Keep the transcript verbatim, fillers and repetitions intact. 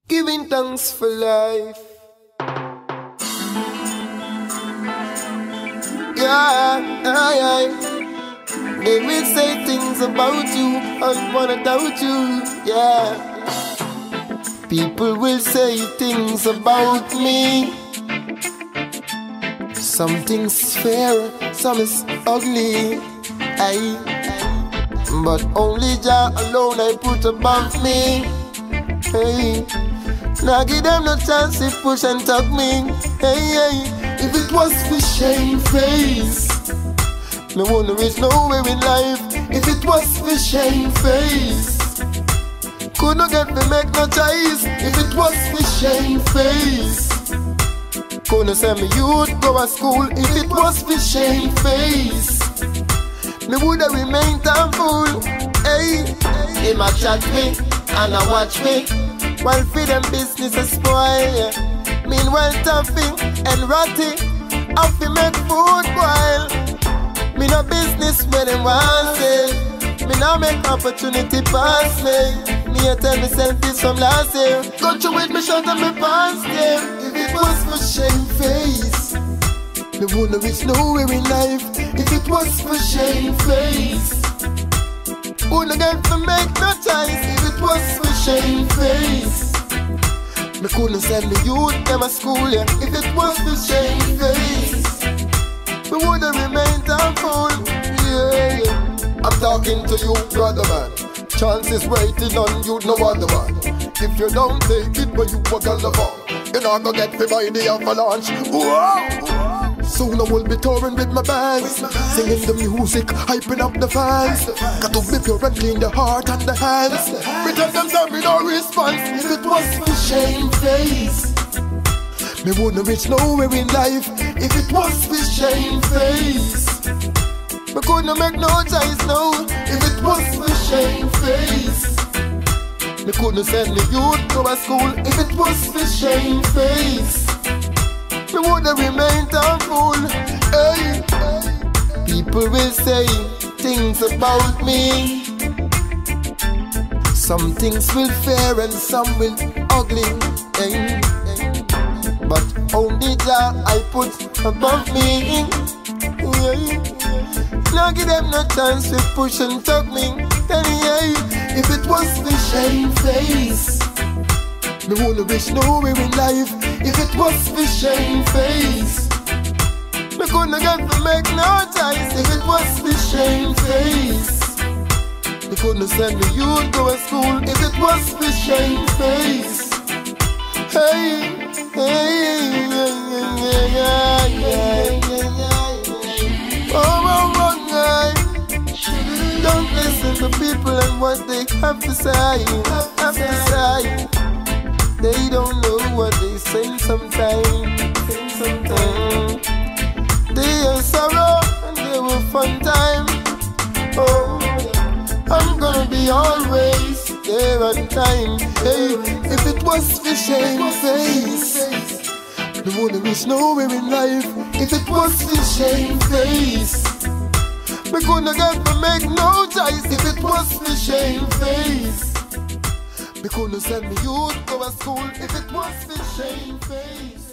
Giving thanks for life. Yeah, aye, aye. They will say things about you, I wanna doubt you, yeah. People will say things about me. Some things fair, some is ugly, aye. But only Jah alone I put above me, hey. Now give them no chance to push and tug me, hey, hey. If it was for shame face, me wanna reach nowhere in life. If it was for shame face, could not get me make no choice. If it was for shame face, couldn't send me youth go to school. If it was for shame face, me woulda remained thankful. Hey, him a chat me and a watch me, while for them business a spoil, yeah. Meanwhile tapping and ratty, I fi make food boil. Me no business where them want say, me no make opportunity pass me. Me a tell myself this from last year, go through with me shut up me pants there. If it was for shame face, me wouldn't reach nowhere in life. If it was for shame face, wouldn't get to make no choice. If it was for shame face, me couldn't send me youth them a school, yeah. If it was for shame face, we would've remained thankful, yeah, yeah. I'm talking to you, brother man. Chances waiting on you, no other man. If you don't take it, but you a girl of, you're not gonna get me by the avalanche. Whoa! Soon I will be touring with my bands, singing the music, hyping up the fans. Got to be pure and clean the heart and the hands. Pretend them tell me no response. If it was for shame face, me wouldn't reach nowhere in life. If it was for shame face, me couldn't make no choice, no. If it was for shame face, me couldn't send me youth to a school. If it was for shame face, me woulda remained thankful, hey. People will say things about me. Some things will fair and some will ugly, hey. But only Jah I put above me, yeah. Now give them no chance to push and tug me, hey, hey. If it was for shame face, me wanna reach nowhere in life. If it was for shame face, me couldn't get to make no choice. If it was for shame face, me couldn't send me youth go to school. If it was for shame face, hey, hey, yeah, yeah, yeah, yeah, yeah, yeah. Oh, oh, oh, yeah. Don't listen to people and what they have to say, have to say. They don't know what they say sometimes. Sometimes they are sorrow and they will fun time. Oh, I'm gonna be always there on time. Hey, if it was for shame face, me wouldn't reach nowhere in life. If it was for shame face, me couldn't get to make no choice. If it was for shame face, me couldn't send me youth go to school. If it was for shame face.